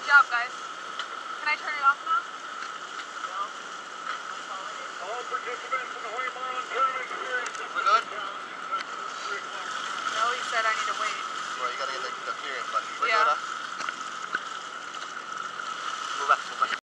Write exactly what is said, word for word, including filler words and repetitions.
job, guys. Can I turn it off now? No. All participants in the Hawaii Marlin tournament experience. We're good?